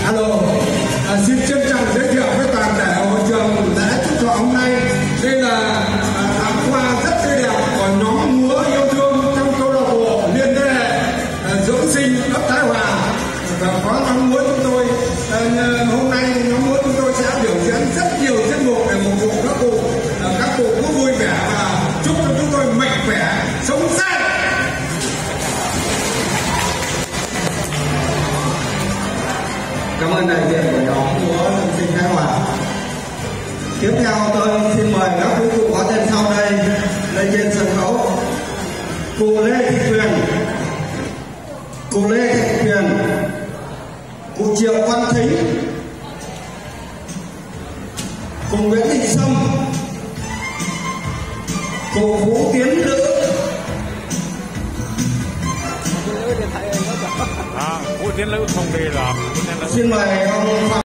Alo, xin trân trọng giới thiệu với toàn thể hội trường lễ chúc thọ hôm nay. Đây là thảm hoa rất tươi đẹp của nhóm múa yêu thương trong câu lạc bộ Liên Thế Hệ Dưỡng Sinh ấp Thái Hòa. Và có nhóm múa chúng tôi hôm nay nhóm múa chúng tôi sẽ biểu diễn rất nhiều tiết mục để phục vụ các cụ cứ vui vẻ và chúc cho chúng tôi mạnh khỏe, sống dai. Cảm ơn đại diện của nhóm múa Dưỡng Sinh Thái Hòa. Tiếp theo tôi xin mời các quý cụ có tên sau đây lên trên sân khấu. Cụ Lê Thị Tuyền, cụ Lê Thị Tuyền, cụ Triệu Văn Thính, cụ Nguyễn Thị Sâm, cụ Vũ Tiến Lữ. Vũ Tiến Lữ không đi là Xin mời ông Phạm